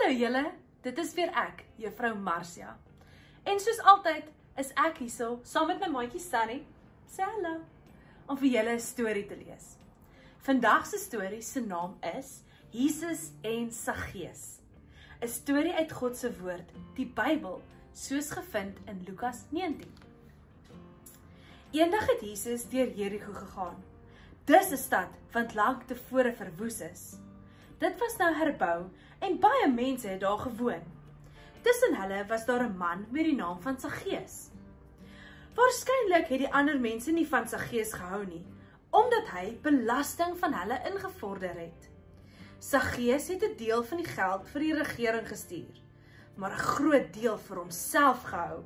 Hallo julle, dit is weer ek, Juffrou Marcia. En soos altyd is ek hierso saam met my maatjie Sunny, sê hallo, om vir julle 'n storie te lees. Vandag se storie se naam is Jesus en Saggeus. 'n Storie uit God se woord, die Bybel, soos gevind in Lukas 19. Eendag het Jesus deur Jerigo gegaan. Dis 'n stad wat lank tevore verwoes is. Dit was nou herbou en baie mense het daar gewoon. Tussen hulle was daar 'n man met die naam van Saggeus. Waarskynlik het die ander mense nie van Saggeus gehou nie, omdat hy belasting van hulle ingevorder het. Saggeus het 'n deel van die geld vir die regering gestuur, maar 'n groot deel vir homself gehou.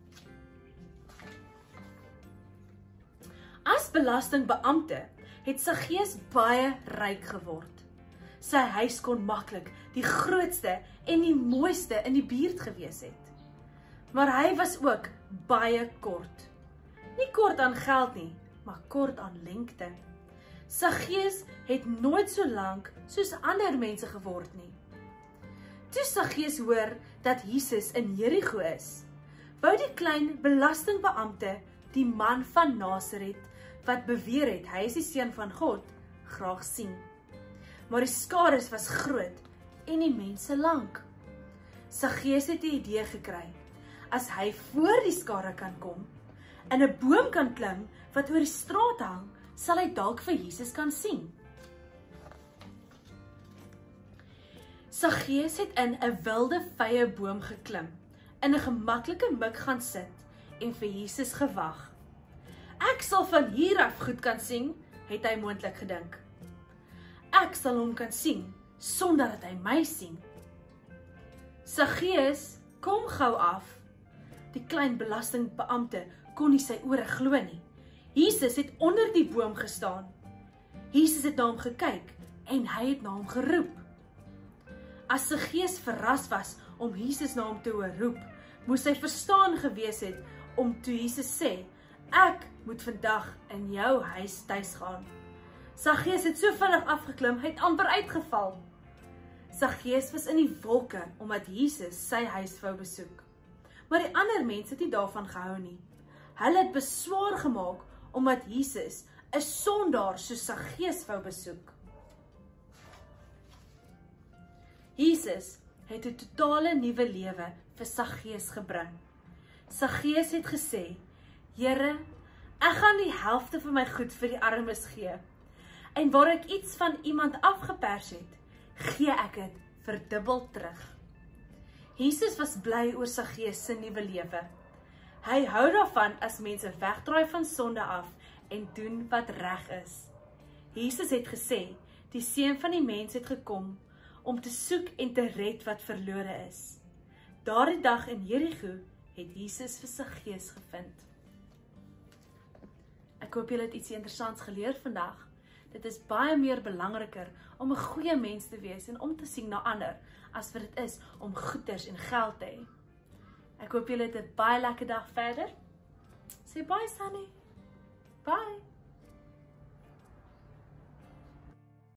As belastingbeampte het Saggeus baie ryk geword. Sy huis kon maklik die grootste en die mooiste in die buurt gewees het. Maar hy was ook baie kort. Nie kort aan geld nie, maar kort aan lengte. Saggeus het nooit so lank soos ander mense geword nie. Toe Saggeus hoor dat Jesus in Jerigo is, wou die klein belastingbeampte, die man van Nasaret, wat beweer het hy is die seun van God, graag sien. Maar die skares was groot en die mense lank. Saggeus het 'n idee gekry. As hy voor die skare kan kom, in 'n boom kan klim wat oor die straat hang, sal hy dalk vir Jesus kan sien. Saggeus het in 'n wilde vye boom geklim, in 'n gemaklike mik gaan sit en vir Jesus gewag. Ek sal van hier af goed kan sien, het hy moontlik gedink. Ek sal hom kan sien, sonder dat hy my sien. Saggeus, kom gou af. Die klein belastingbeampte kon nie sy ore glo nie. Jesus het onder die boom gestaan. Jesus het na hom gekyk en hy het na hom geroep. As Saggeus verras was om Jesus na hom te hoor roep, moes hy verstaan gewees het om toe Jesus sê, ek moet vandag in jou huis tuis gaan. Saggeus het so vinnig afgeklim, hy het amper uitgeval. Saggeus was in die wolke omdat Jesus sy huis wou besoek. Maar die ander mense het nie daarvan gehou nie. Hulle het beswaar gemaak omdat Jesus 'n sondaar soos Saggeus wou besoek. Jesus het 'n totale nuwe lewe vir Saggeus gebring. Saggeus het gesê, Here, ek gaan die helfte van my goed vir die armes gee. En waar ek iets van iemand afgepers het, gee ek dit verdubbel terug. Jesus was bly oor Saggeus se nuwe lewe. Hy hou daarvan as mense wegdraai van sonde af en doen wat reg is. Jesus het gesê, die Seun van die mens het gekom om te soek en te red wat verlore is. Daardie dag in Jerigo het Jesus vir Saggeus gevind. Ek hoop julle het iets interessants geleer vandag. Dit is baie meer belangriker om 'n goeie mens te wees en om te sien na ander, as wat dit is om goeders en geld te hê. Ek hoop julle het 'n baie lekker dag verder. Sê bye Sunny. Bye.